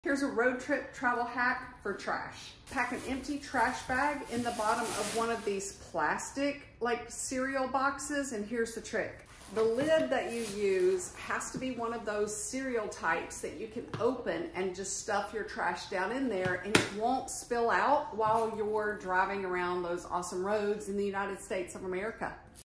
Here's a road trip travel hack for trash. Pack an empty trash bag in the bottom of one of these plastic cereal boxes, and here's the trick. The lid that you use has to be one of those cereal types that you can open and just stuff your trash down in there, and it won't spill out while you're driving around those awesome roads in the United States of America.